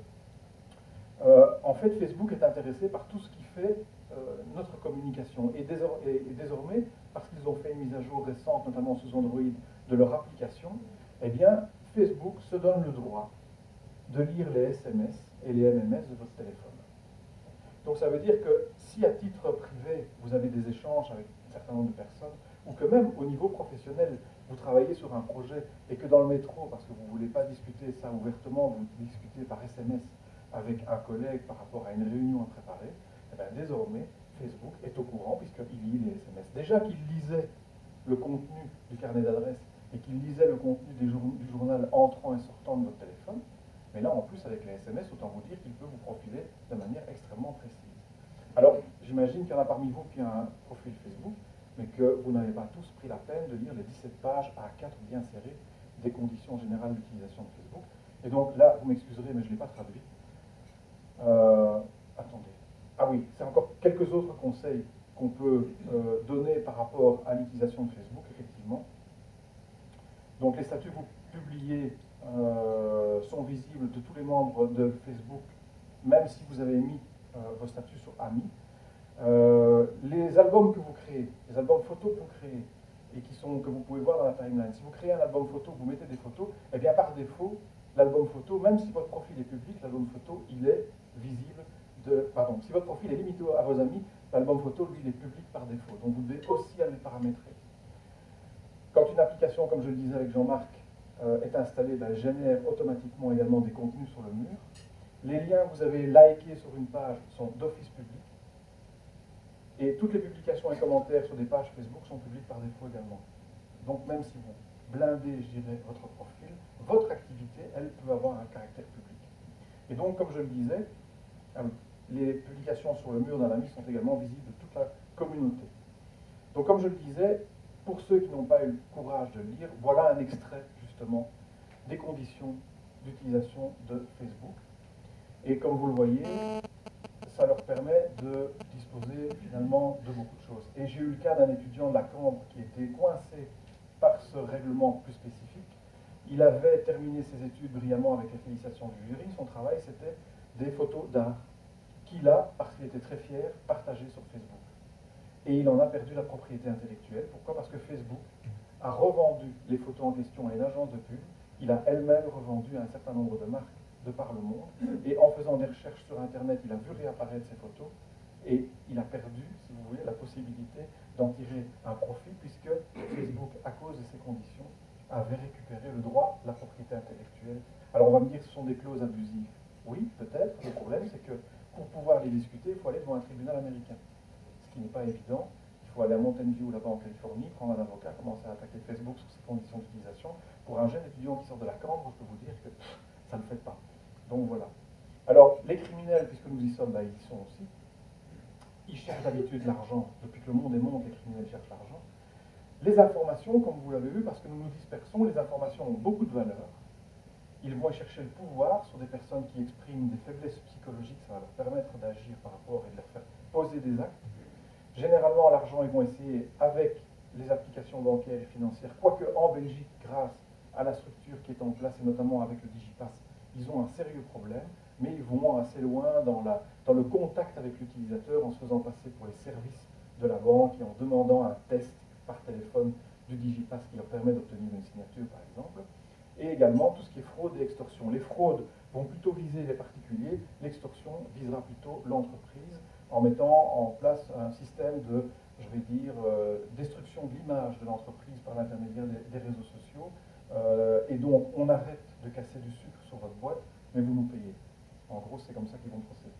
euh, en fait, Facebook est intéressé par tout ce qui fait euh, notre communication. Et, désor et, et désormais, parce qu'ils ont fait une mise à jour récente, notamment sous Android, de leur application, eh bien, Facebook se donne le droit de lire les S M S et les M M S de votre téléphone. Donc ça veut dire que si à titre privé, vous avez des échanges avec un certain nombre de personnes, ou que même au niveau professionnel, vous travaillez sur un projet et que dans le métro, parce que vous ne voulez pas discuter ça ouvertement, vous discutez par S M S avec un collègue par rapport à une réunion à préparer, eh bien, désormais, Facebook est au courant puisqu'il lit les S M S. Déjà qu'il lisait le contenu du carnet d'adresse et qu'il lisait le contenu des jour du journal entrant et sortant de votre téléphone, mais là, en plus, avec les S M S, autant vous dire qu'il peut vous profiler de manière extrêmement précise. Alors, j'imagine qu'il y en a parmi vous qui ont un profil Facebook, mais que vous n'avez pas tous pris la peine de lire les dix-sept pages A quatre bien serrées des conditions générales d'utilisation de Facebook. Et donc là, vous m'excuserez, mais je ne l'ai pas traduit. Euh, attendez. Ah oui, c'est encore quelques autres conseils qu'on peut euh, donner par rapport à l'utilisation de Facebook, effectivement. Donc les statuts que vous publiez euh, sont visibles de tous les membres de Facebook, même si vous avez mis euh, vos statuts sur Amis. Euh, les albums que vous créez, les albums photos que vous créez, et qui sont, que vous pouvez voir dans la timeline, si vous créez un album photo, vous mettez des photos, eh bien par défaut, l'album photo, même si votre profil est public, l'album photo, il est visible de... Pardon, si votre profil est limité à vos amis, l'album photo, lui, il est public par défaut. Donc vous devez aussi aller le paramétrer. Quand une application, comme je le disais avec Jean-Marc, euh, est installée, ben, elle génère automatiquement également des contenus sur le mur. Les liens que vous avez likés sur une page sont d'office public. Et toutes les publications et commentaires sur des pages Facebook sont publics par défaut également. Donc même si vous blindez, je dirais, votre profil, votre activité, elle peut avoir un caractère public. Et donc, comme je le disais, les publications sur le mur d'un ami sont également visibles de toute la communauté. Donc, comme je le disais, pour ceux qui n'ont pas eu le courage de le lire, voilà un extrait, justement, des conditions d'utilisation de Facebook. Et comme vous le voyez, ça leur permet de disposer finalement de beaucoup de choses. Et j'ai eu le cas d'un étudiant de la Cambre qui était coincé par ce règlement plus spécifique. Il avait terminé ses études brillamment avec la félicitation du jury. Son travail, c'était des photos d'art qu'il a, parce qu'il était très fier, partagées sur Facebook. Et il en a perdu la propriété intellectuelle. Pourquoi? Parce que Facebook a revendu les photos en question à une agence de pub. Il a elle-même revendu à un certain nombre de marques de par le monde. Et en faisant des recherches sur Internet, il a vu réapparaître ces photos. Et il a perdu, si vous voulez, la possibilité d'en tirer un profit, puisque Facebook, à cause de ces conditions, avait récupéré le droit de la propriété intellectuelle. Alors on va me dire que ce sont des clauses abusives. Oui, peut-être. Le problème, c'est que pour pouvoir les discuter, il faut aller devant un tribunal américain. Ce qui n'est pas évident. Il faut aller à Mountain View, là-bas en Californie, prendre un avocat, commencer à attaquer Facebook sur ses conditions d'utilisation. Pour un jeune étudiant qui sort de la Cambre, je peux vous dire que pff, ça ne le fait pas. Donc voilà. Alors, les criminels, puisque nous y sommes, bah, ils y sont aussi. Ils cherchent d'habitude l'argent. Depuis que le monde est monde, les criminels cherchent l'argent. Les informations, comme vous l'avez vu, parce que nous nous dispersons, les informations ont beaucoup de valeur. Ils vont chercher le pouvoir sur des personnes qui expriment des faiblesses psychologiques, ça va leur permettre d'agir par rapport et de leur faire poser des actes. Généralement, l'argent, ils vont essayer avec les applications bancaires et financières, quoique en Belgique, grâce à la structure qui est en place, et notamment avec le Digipass, ils ont un sérieux problème, mais ils vont assez loin dans, la, dans le contact avec l'utilisateur en se faisant passer pour les services de la banque et en demandant un test par téléphone du Digipass qui leur permet d'obtenir une signature, par exemple. Et également tout ce qui est fraude et extorsion. Les fraudes vont plutôt viser les particuliers, l'extorsion visera plutôt l'entreprise en mettant en place un système de, je vais dire, euh, destruction de l'image de l'entreprise par l'intermédiaire des, des réseaux sociaux. Euh, et donc on arrête de casser du sucre sur votre boîte, mais vous nous payez. En gros, c'est comme ça qu'ils vont procéder.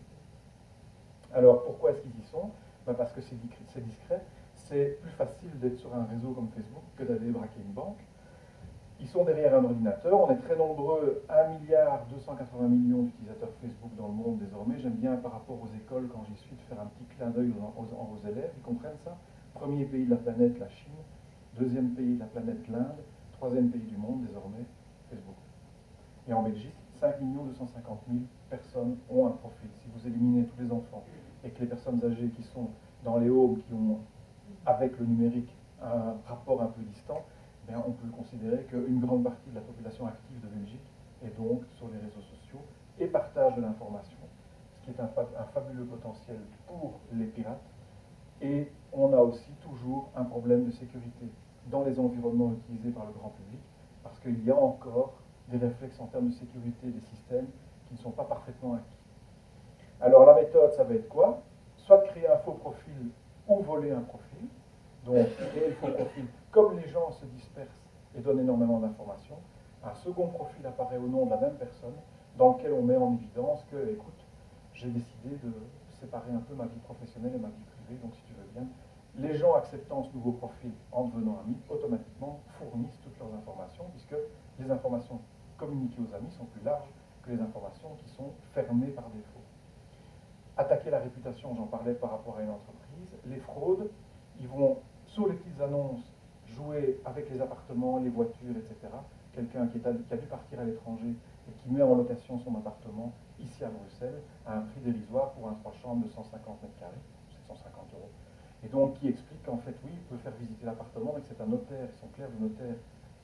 Alors pourquoi est-ce qu'ils y sont? Ben parce que c'est discret. C'est plus facile d'être sur un réseau comme Facebook que d'aller braquer une banque. Ils sont derrière un ordinateur. On est très nombreux, un milliard deux cent quatre-vingts millions d'utilisateurs Facebook dans le monde désormais. J'aime bien par rapport aux écoles, quand j'y suis, de faire un petit clin d'œil aux, aux, aux élèves. Ils comprennent ça. Premier pays de la planète, la Chine. Deuxième pays de la planète, l'Inde. Troisième pays du monde désormais, Facebook. Et en Belgique, cinq millions deux cent cinquante mille personnes ont un profil. Si vous éliminez tous les enfants et que les personnes âgées qui sont dans les homes, qui ont avec le numérique un rapport un peu distant, bien, on peut considérer qu'une grande partie de la population active de Belgique est donc sur les réseaux sociaux et partage de l'information, ce qui est un, un fabuleux potentiel pour les pirates. Et on a aussi toujours un problème de sécurité dans les environnements utilisés par le grand public, parce qu'il y a encore des réflexes en termes de sécurité des systèmes qui ne sont pas parfaitement acquis. Alors la méthode, ça va être quoi? Soit de créer un faux profil ou voler un profil. Donc créer le faux profil, comme les gens se dispersent et donnent énormément d'informations, un second profil apparaît au nom de la même personne, dans lequel on met en évidence que, écoute, j'ai décidé de séparer un peu ma vie professionnelle et ma vie privée, donc si tu veux bien, les gens acceptant ce nouveau profil en devenant amis, automatiquement fournissent toutes leurs informations, puisque les informations communiquées aux amis sont plus larges que les informations qui sont fermées par défaut. Attaquer la réputation, j'en parlais par rapport à une entreprise. Les fraudes, ils vont, sur les petites annonces, jouer avec les appartements, les voitures, et cetera. Quelqu'un qui, qui a dû partir à l'étranger et qui met en location son appartement ici à Bruxelles à un prix dérisoire pour un trois chambres de cent cinquante mètres carrés, sept cent cinquante euros. Et donc qui explique qu'en fait, oui, il peut faire visiter l'appartement, mais que c'est un notaire, son clerc de notaire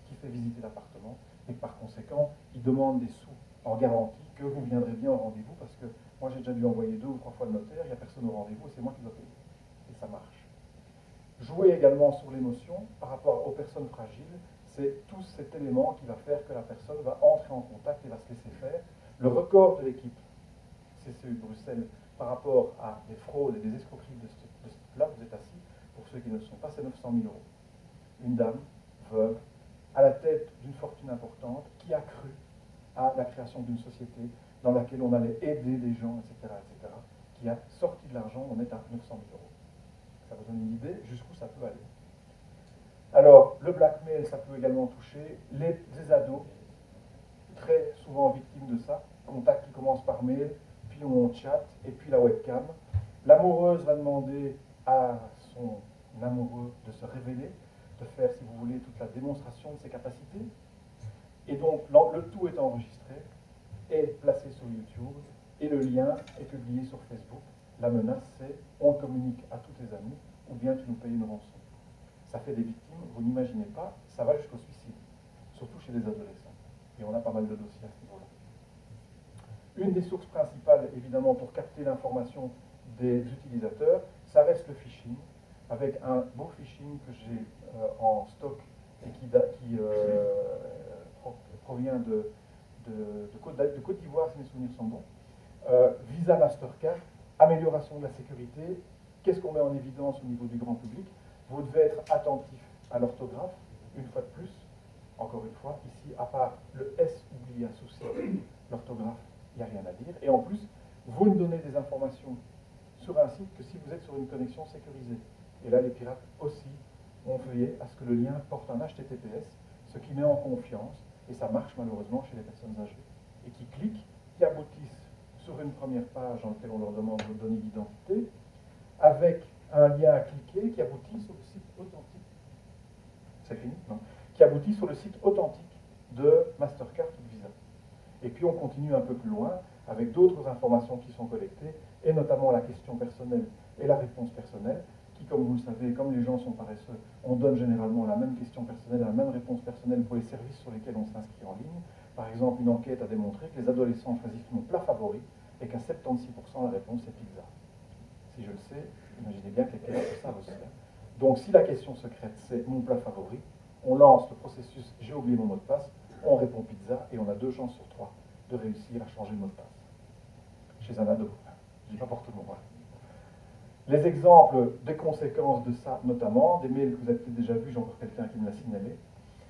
qui fait visiter l'appartement, et que par conséquent, il demande des sous en garantie que vous viendrez bien au rendez-vous, parce que moi j'ai déjà dû envoyer deux ou trois fois le notaire, il n'y a personne au rendez-vous, c'est moi qui dois payer. Et ça marche. Jouer également sur l'émotion par rapport aux personnes fragiles, c'est tout cet élément qui va faire que la personne va entrer en contact et va se laisser faire. Le record de l'équipe C C U Bruxelles par rapport à des fraudes et des escroqueries de ce, de ce type-là, vous êtes assis, pour ceux qui ne le sont pas, c'est neuf cent mille euros. Une dame, veuve, à la tête d'une fortune importante, qui a cru à la création d'une société dans laquelle on allait aider des gens, et cetera, et cetera, qui a sorti de l'argent, on est à neuf cent mille euros. Ça vous donne une idée jusqu'où ça peut aller. Alors, le blackmail, ça peut également toucher les, les ados, très souvent victimes de ça. Contact qui commence par mail, puis on chat, et puis la webcam. L'amoureuse va demander à son amoureux de se révéler, de faire, si vous voulez, toute la démonstration de ses capacités. Et donc, le tout est enregistré, est placé sur YouTube, et le lien est publié sur Facebook. La menace, c'est on communique à tous tes amis, ou bien tu nous payes une rançon. Ça fait des victimes, vous n'imaginez pas, ça va jusqu'au suicide, surtout chez les adolescents. Et on a pas mal de dossiers à ce niveau-là. Une des sources principales, évidemment, pour capter l'information des utilisateurs, ça reste le phishing, avec un beau phishing que j'ai euh, en stock et qui, qui euh, provient de, de, de Côte d'Ivoire, si mes souvenirs sont bons. Euh, Visa Mastercard, amélioration de la sécurité. Qu'est-ce qu'on met en évidence au niveau du grand public? Vous devez être attentif à l'orthographe, une fois de plus. Encore une fois, ici, à part le S oublié associé, l'orthographe, il n'y a rien à dire. Et en plus, vous ne donnez des informations sur un site que si vous êtes sur une connexion sécurisée. Et là, les pirates aussi ont veillé à ce que le lien porte un H T T P S, ce qui met en confiance, et ça marche malheureusement chez les personnes âgées, et qui cliquent, qui aboutissent sur une première page dans laquelle on leur demande vos données d'identité, avec un lien à cliquer qui aboutit sur le site authentique. C'est fini? Non. Qui aboutit sur le site authentique de Mastercard ou de Visa. Et puis on continue un peu plus loin avec d'autres informations qui sont collectées, et notamment la question personnelle et la réponse personnelle, qui, comme vous le savez, comme les gens sont paresseux, on donne généralement la même question personnelle, la même réponse personnelle pour les services sur lesquels on s'inscrit en ligne. Par exemple, une enquête a démontré que les adolescents choisissent mon plat favori et qu'à soixante-seize pour cent la réponse est pizza. Si je le sais, imaginez bien que les pirates le savent aussi. Donc si la question secrète c'est mon plat favori, on lance le processus j'ai oublié mon mot de passe, on répond pizza et on a deux chances sur trois de réussir à changer le mot de passe. Chez un ado. Je ne dis pas pour tout le monde. Les exemples des conséquences de ça, notamment, des mails que vous avez peut-être déjà vus, j'ai encore quelqu'un qui me l'a signalé.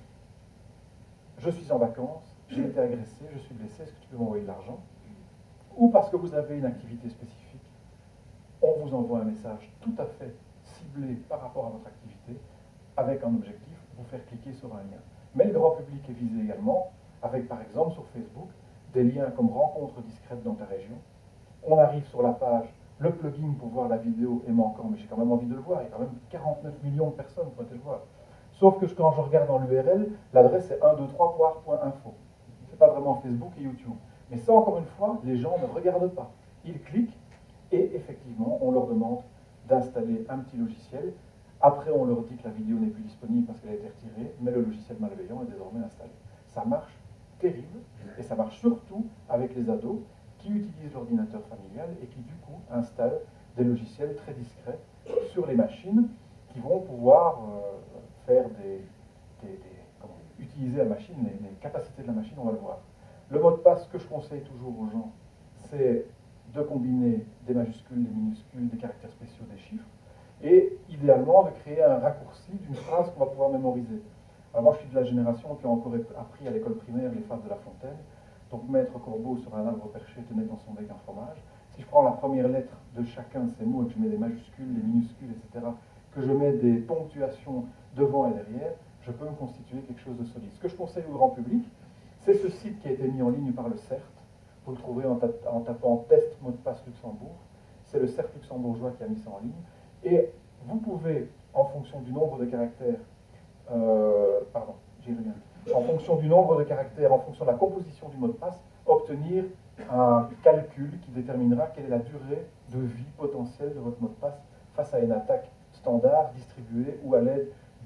Je suis en vacances, j'ai été agressé, je suis blessé, est-ce que tu peux m'envoyer de l'argent? Ou parce que vous avez une activité spécifique, on vous envoie un message tout à fait ciblé par rapport à votre activité, avec un objectif, vous faire cliquer sur un lien. Mais le grand public est visé également, avec par exemple sur Facebook, des liens comme rencontres discrètes dans ta région. On arrive sur la page, le plugin pour voir la vidéo est manquant, mais j'ai quand même envie de le voir, il y a quand même quarante-neuf millions de personnes qui ont été le voir. Sauf que quand je regarde dans l'U R L, l'adresse est un deux trois point info. C'est pas vraiment Facebook et YouTube. Mais ça, encore une fois, les gens ne regardent pas. Ils cliquent et effectivement, on leur demande d'installer un petit logiciel. Après, on leur dit que la vidéo n'est plus disponible parce qu'elle a été retirée, mais le logiciel malveillant est désormais installé. Ça marche terrible et ça marche surtout avec les ados qui utilisent l'ordinateur familial et qui, du coup, installent des logiciels très discrets sur les machines qui vont pouvoir euh, faire des, des, des comment, utiliser la machine, les, les capacités de la machine, on va le voir. Le mot de passe que je conseille toujours aux gens, c'est de combiner des majuscules, des minuscules, des caractères spéciaux, des chiffres, et idéalement de créer un raccourci d'une phrase qu'on va pouvoir mémoriser. Alors moi je suis de la génération qui a encore appris à l'école primaire les fables de La Fontaine, donc Maître Corbeau sur un arbre perché tenait dans son bec un fromage. Si je prends la première lettre de chacun de ces mots et que je mets des majuscules, des minuscules, et cetera, que je mets des ponctuations devant et derrière, je peux me constituer quelque chose de solide. Ce que je conseille au grand public, c'est ce site qui a été mis en ligne par le C E R T. Vous le trouverez en, ta en tapant test mot de passe Luxembourg. C'est le C E R T luxembourgeois qui a mis ça en ligne. Et vous pouvez, en fonction du nombre de caractères, euh, pardon, j'y reviens, en fonction du nombre de caractères, en fonction de la composition du mot de passe, obtenir un calcul qui déterminera quelle est la durée de vie potentielle de votre mot de passe face à une attaque standard, distribuée ou à l'aide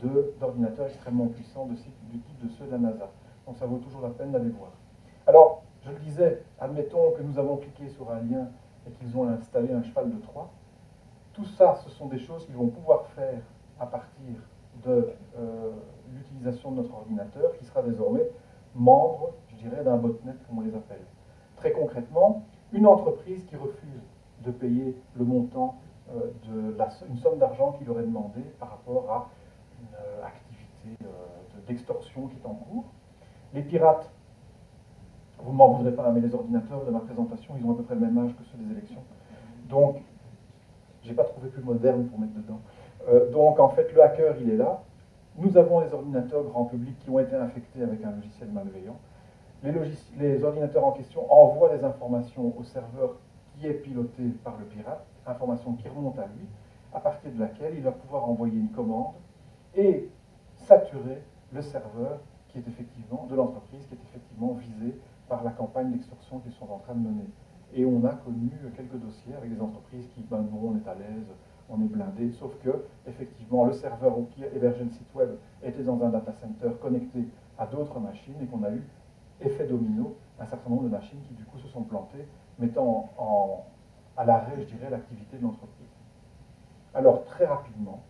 d'ordinateurs extrêmement puissants de, du type de ceux de la NASA. Donc ça vaut toujours la peine d'aller voir. Alors, je le disais, admettons que nous avons cliqué sur un lien et qu'ils ont installé un cheval de Troie. Tout ça, ce sont des choses qu'ils vont pouvoir faire à partir de euh, l'utilisation de notre ordinateur, qui sera désormais membre, je dirais, d'un botnet, comme on les appelle. Très concrètement, une entreprise qui refuse de payer le montant euh, de la, une somme d'argent qu'il aurait demandé par rapport à une euh, activité euh, d'extorsion qui est en cours. Les pirates, vous ne m'en voudrez pas, mais les ordinateurs de ma présentation, ils ont à peu près le même âge que ceux des élections. Donc, je n'ai pas trouvé plus moderne pour mettre dedans. Euh, donc, en fait, le hacker, il est là. Nous avons les ordinateurs grand public qui ont été infectés avec un logiciel malveillant. Les, les ordinateurs en question envoient des informations au serveur qui est piloté par le pirate, informations qui remontent à lui, à partir de laquelle il va pouvoir envoyer une commande et saturer le serveur qui est effectivement de l'entreprise, qui est effectivement visé par la campagne d'extorsion qu'ils sont en train de mener. Et on a connu quelques dossiers avec des entreprises qui, ben non, on est à l'aise, on est blindé, sauf que, effectivement, le serveur qui hébergeait le site web était dans un data center connecté à d'autres machines et qu'on a eu effet domino, un certain nombre de machines qui, du coup, se sont plantées, mettant en, en, à l'arrêt, je dirais, l'activité de l'entreprise. Alors, très rapidement,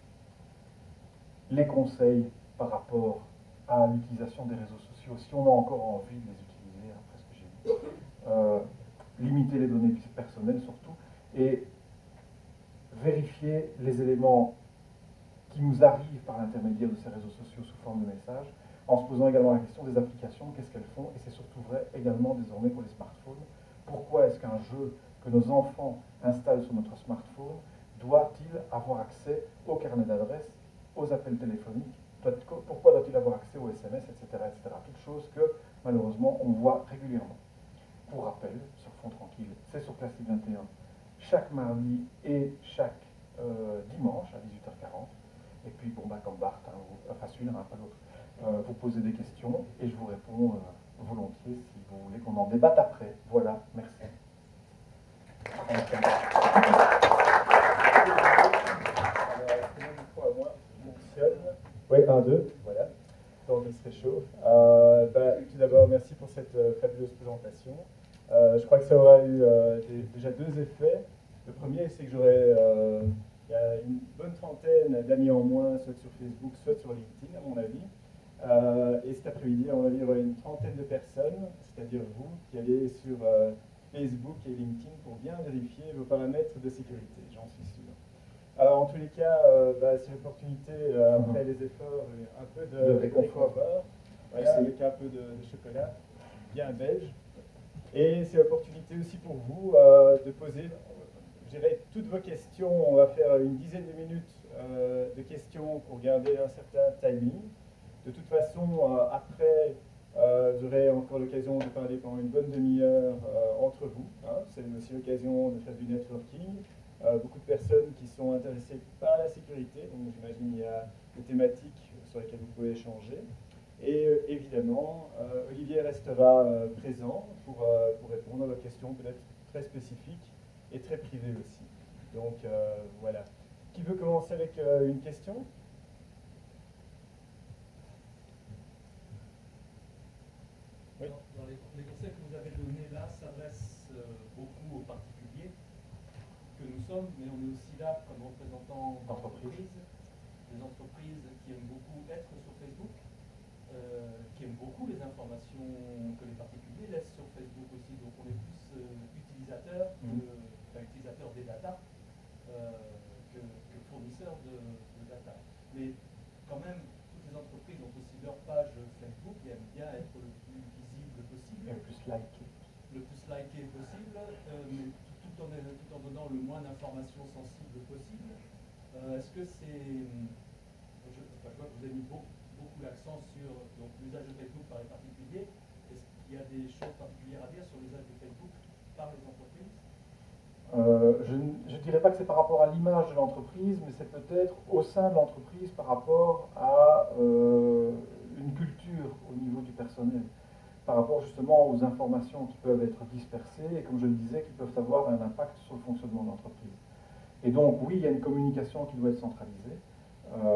les conseils par rapport à l'utilisation des réseaux sociaux, si on a encore envie de les utiliser, après ce que j'ai dit, euh, limiter les données personnelles surtout, et vérifier les éléments qui nous arrivent par l'intermédiaire de ces réseaux sociaux sous forme de messages, en se posant également la question des applications, qu'est-ce qu'elles font, et c'est surtout vrai également désormais pour les smartphones. Pourquoi est-ce qu'un jeu que nos enfants installent sur notre smartphone doit-il avoir accès au carnet d'adresses, aux appels téléphoniques, pourquoi doit-il avoir accès aux S M S, et cetera, et cetera. Toutes choses que, malheureusement, on voit régulièrement. Pour rappel, sur Fond Tranquille, c'est sur Classique vingt et un, chaque mardi et chaque euh, dimanche à dix-huit heures quarante. Et puis, bon, bah, comme Bart, hein, vous, enfin celui-là, hein, pas l'autre, euh, vous posez des questions et je vous réponds euh, volontiers si vous voulez qu'on en débatte après. Voilà, merci. Oui, un, deux, voilà. Donc il se réchauffe. Euh, bah, tout d'abord, merci pour cette euh, fabuleuse présentation. Euh, je crois que ça aura eu euh, des, déjà deux effets. Le premier, c'est que j'aurai euh, une bonne trentaine d'amis en moins, soit sur Facebook, soit sur LinkedIn, à mon avis. Euh, et cet après-midi, à mon avis, il y aura une trentaine de personnes, c'est-à-dire vous, qui allez sur euh, Facebook et LinkedIn pour bien vérifier vos paramètres de sécurité, j'en suis sûr. Alors, en tous les cas, euh, bah, c'est l'opportunité, euh, après les efforts, un peu de, de réconfort, voilà, avec un peu de, de chocolat, bien belge. Et c'est l'opportunité aussi pour vous euh, de poser, je dirais, toutes vos questions. On va faire une dizaine de minutes euh, de questions pour garder un certain timing. De toute façon, euh, après, euh, vous aurez encore l'occasion de parler pendant une bonne demi-heure euh, entre vous. Hein. C'est aussi l'occasion de faire du networking. Euh, beaucoup de personnes qui sont intéressées par la sécurité, donc j'imagine qu'il y a des thématiques sur lesquelles vous pouvez échanger. Et euh, évidemment, euh, Olivier restera euh, présent pour, euh, pour répondre à vos questions peut-être très spécifiques et très privées aussi. Donc euh, voilà. Qui veut commencer avec euh, une question ? Oui. Dans les, les conseils que vous avez donnés là s'adressent euh, beaucoup aux particuliers que nous sommes, mais on est aussi là comme représentants d'entreprises, des entreprises qui aiment beaucoup être sur Facebook, euh, qui aiment beaucoup les informations que les particuliers laissent sur Facebook aussi. Donc on est plus euh, utilisateurs, que, enfin, utilisateurs des data euh, que, que fournisseurs de, de data. Mais quand même, toutes les entreprises ont aussi leur page Facebook et aiment bien être le plus visible possible. Le plus liké. Le plus liké possible, euh, mais tout, tout, en, tout en donnant le moins d'informations sensibles possible. Euh, Est-ce que c'est... Je, enfin, je vois que vous avez mis beaucoup, beaucoup l'accent sur l'usage de Facebook par les particuliers. Est-ce qu'il y a des choses particulières à dire sur l'usage de Facebook par les entreprises? Euh, je ne dirais pas que c'est par rapport à l'image de l'entreprise, mais c'est peut-être au sein de l'entreprise par rapport à euh, une culture au niveau du personnel, par rapport justement aux informations qui peuvent être dispersées et, comme je le disais, qui peuvent avoir un impact sur le fonctionnement de l'entreprise. Et donc, oui, il y a une communication qui doit être centralisée. Euh,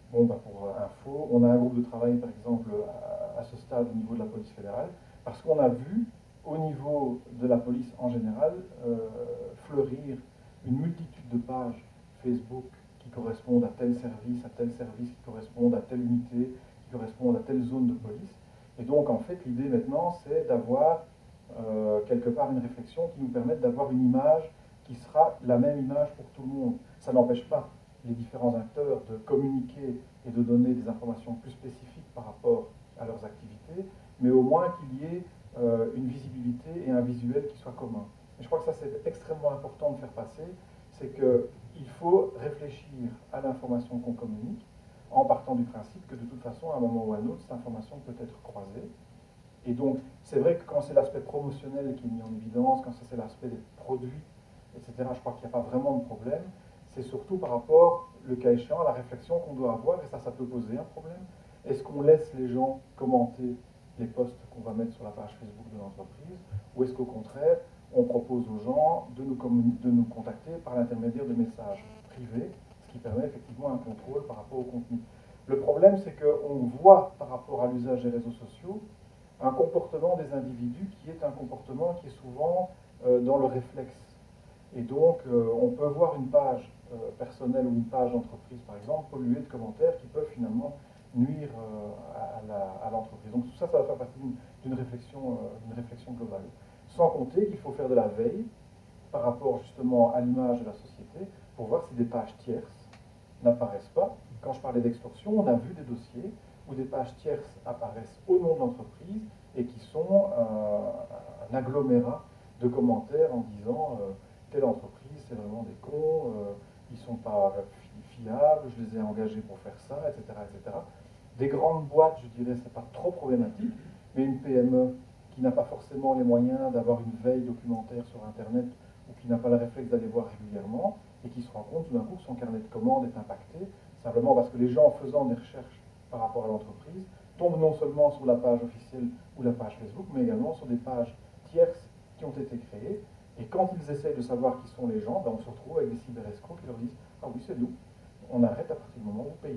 Bon, bah, pour euh, info, on a un groupe de travail, par exemple, à, à ce stade au niveau de la police fédérale, parce qu'on a vu, au niveau de la police en général, euh, fleurir une multitude de pages Facebook qui correspondent à tel service, à tel service, qui correspondent à telle unité, qui correspondent à telle zone de police. Et donc, en fait, l'idée maintenant, c'est d'avoir euh, quelque part une réflexion qui nous permette d'avoir une image qui sera la même image pour tout le monde. Ça n'empêche pas les différents acteurs de communiquer et de donner des informations plus spécifiques par rapport à leurs activités, mais au moins qu'il y ait euh, une visibilité et un visuel qui soit commun. Et je crois que ça c'est extrêmement important de faire passer, c'est qu'il faut réfléchir à l'information qu'on communique en partant du principe que de toute façon, à un moment ou à un autre, cette information peut être croisée. Et donc, c'est vrai que quand c'est l'aspect promotionnel qui est mis en évidence, quand c'est l'aspect des produits, et cetera, je crois qu'il n'y a pas vraiment de problème. C'est surtout par rapport, le cas échéant, à la réflexion qu'on doit avoir, et ça, ça peut poser un problème. Est-ce qu'on laisse les gens commenter les posts qu'on va mettre sur la page Facebook de l'entreprise, ou est-ce qu'au contraire, on propose aux gens de nous, de nous contacter par l'intermédiaire de messages privés, ce qui permet effectivement un contrôle par rapport au contenu. Le problème, c'est qu'on voit par rapport à l'usage des réseaux sociaux un comportement des individus qui est un comportement qui est souvent euh, dans le réflexe. Et donc, euh, on peut voir une page euh, personnelle ou une page d'entreprise, par exemple, polluée de commentaires qui peuvent finalement nuire euh, à l'entreprise. Donc tout ça, ça va faire partie d'une réflexion, euh, réflexion globale. Sans compter qu'il faut faire de la veille par rapport justement à l'image de la société pour voir si des pages tierces n'apparaissent pas. Quand je parlais d'extorsion, on a vu des dossiers où des pages tierces apparaissent au nom de l'entreprise et qui sont euh, un agglomérat de commentaires en disant euh, telle entreprise, c'est vraiment des cons, euh, ils ne sont pas fiables, je les ai engagés pour faire ça, et cetera, et cetera. Des grandes boîtes, je dirais, c'est pas trop problématique, mais une P M E qui n'a pas forcément les moyens d'avoir une veille documentaire sur Internet ou qui n'a pas le réflexe d'aller voir régulièrement et qui se rend compte tout d'un coup que son carnet de commandes est impacté, simplement parce que les gens, en faisant des recherches par rapport à l'entreprise, tombent non seulement sur la page officielle ou la page Facebook, mais également sur des pages tierces qui ont été créées. Et quand ils essayent de savoir qui sont les gens, ben on se retrouve avec des cyberescrocs qui leur disent « Ah oui, c'est nous, on arrête à partir du moment où vous payez ».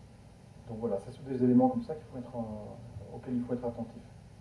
Donc voilà, ce sont des éléments comme ça qu'il faut être en, auxquels il faut être attentif.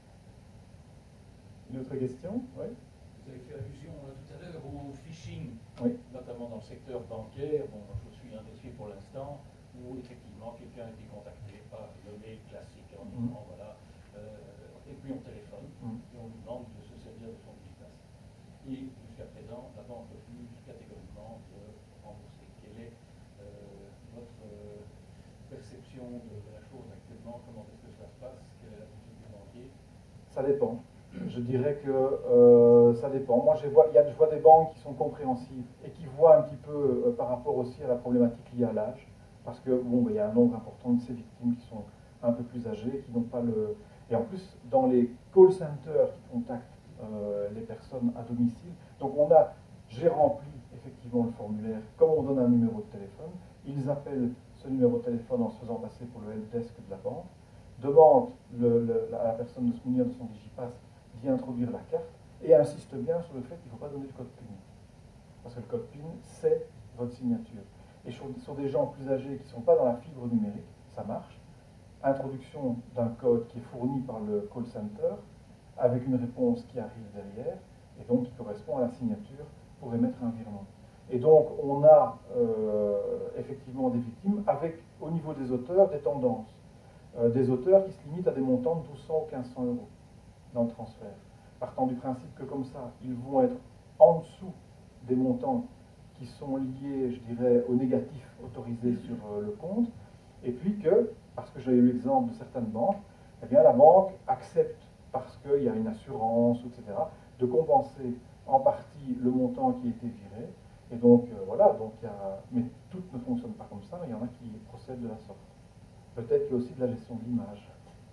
Une autre question? Oui. Vous avez fait allusion euh, tout à l'heure au phishing, Oui. notamment dans le secteur bancaire. Bon, je suis un dossier pour l'instant où effectivement quelqu'un a été contacté par le mail classique en disant mmh. voilà, euh, et puis on téléphone mmh. et on nous demande de se servir de son digital. Et jusqu'à présent, la banque refuse catégoriquement de rembourser. Quelle est euh, votre euh, perception de, de la chose actuellement? Comment est-ce que cela se passe? Quelle est l'attitude du banquier? Ça dépend. Je dirais que euh, ça dépend. Moi, je vois, il y a, je vois des banques qui sont compréhensives et qui voient un petit peu euh, par rapport aussi à la problématique liée à l'âge. Parce que, bon, ben, il y a un nombre important de ces victimes qui sont un peu plus âgées, qui n'ont pas le... Et en plus, dans les call centers qui contactent euh, les personnes à domicile, donc on a, j'ai rempli effectivement le formulaire, comme on donne un numéro de téléphone, ils appellent ce numéro de téléphone en se faisant passer pour le helpdesk de la banque, demandent le, le, à la personne de se munir de son digipass, d'y introduire la carte, et insiste bien sur le fait qu'il ne faut pas donner le code PIN. Parce que le code PIN, c'est votre signature. Et sur, sur des gens plus âgés qui ne sont pas dans la fibre numérique, ça marche. Introduction d'un code qui est fourni par le call center, avec une réponse qui arrive derrière, et donc qui correspond à la signature pour émettre un virement. Et donc, on a euh, effectivement des victimes, avec, au niveau des auteurs, des tendances. Euh, des auteurs qui se limitent à des montants de douze cents ou quinze cents euros dans le transfert. Partant du principe que comme ça, ils vont être en dessous des montants qui sont liés, je dirais, au négatif autorisé sur euh, le compte, et puis que, parce que j'ai eu l'exemple de certaines banques, eh bien la banque accepte, parce qu'il y a une assurance, et cetera, de compenser en partie le montant qui a été viré. Et donc, euh, voilà, donc il y a, mais toutes ne fonctionnent pas comme ça, mais il y en a qui procèdent de la sorte. Peut-être qu'il y a aussi de la gestion de l'image.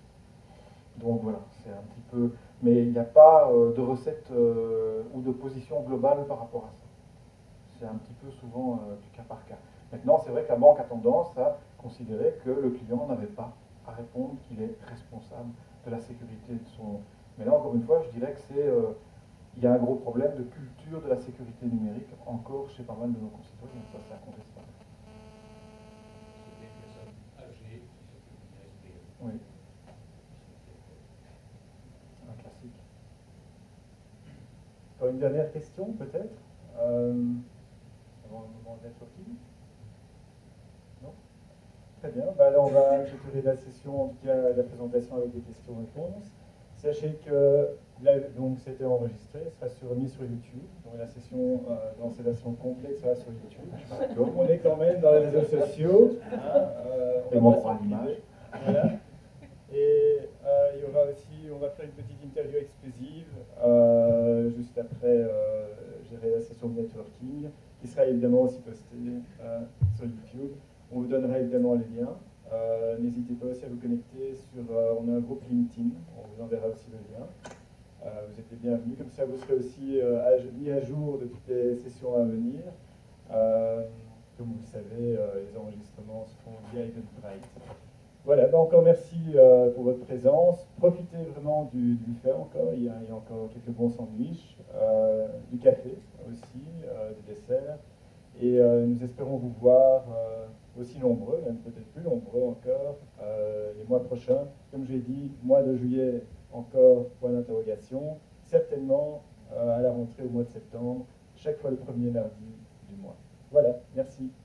Donc voilà, c'est un petit peu... Mais il n'y a pas euh, de recette euh, ou de position globale par rapport à ça. C'est un petit peu souvent euh, du cas par cas. Maintenant, c'est vrai que la banque a tendance à considérer que le client n'avait pas à répondre, qu'il est responsable de la sécurité de son... Mais là, encore une fois, je dirais que c'est... Euh, il y a un gros problème de culture de la sécurité numérique, encore chez pas mal de nos concitoyens. Ça, c'est incontestable. C'est bien que ça une dernière question, peut-être, euh, avant le moment de networking? Non? Très bien. Bah, alors, on va clôturer la session, en tout cas la présentation avec des questions-réponses. Sachez que là, donc, c'était enregistré, sera sur, mis sur YouTube. Donc, la session euh, dans sa version complète sera sur YouTube. Donc, on est quand même dans les réseaux sociaux. Hein, euh, on Et va moi, pas prendre s'en priver. l'image. Voilà. Et euh, il y aura aussi, on va faire une petite interview exclusive euh, juste après euh, gérer la session de networking, qui sera évidemment aussi postée euh, sur YouTube. On vous donnera évidemment les liens. Euh, N'hésitez pas aussi à vous connecter sur, euh, on a un groupe LinkedIn, on vous enverra aussi le lien. Euh, vous êtes les bienvenus, comme ça vous serez aussi euh, à, mis à jour de toutes les sessions à venir. Euh, comme vous le savez, euh, les enregistrements se font via Eventbrite. Voilà, donc encore merci euh, pour votre présence. Profitez vraiment du, du buffet encore, il y, a, il y a encore quelques bons sandwichs, euh, du café aussi, euh, du dessert. Et euh, nous espérons vous voir euh, aussi nombreux, même peut-être plus nombreux encore, euh, les mois prochains. Comme je l'ai dit, mois de juillet, encore point d'interrogation. Certainement euh, à la rentrée au mois de septembre, chaque fois le premier mardi du mois. Voilà, merci.